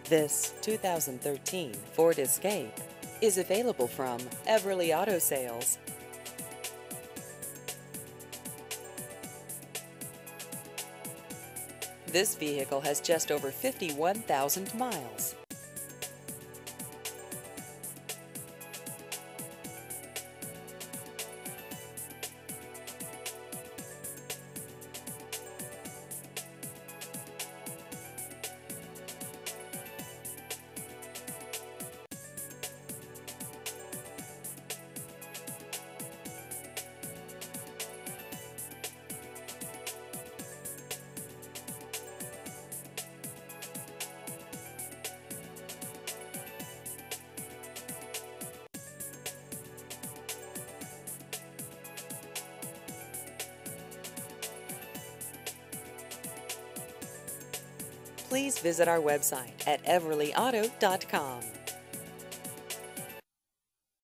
This 2013 Ford Escape is available from Everly Auto Sales. This vehicle has just over 51,000 miles. Please visit our website at everlyauto.com.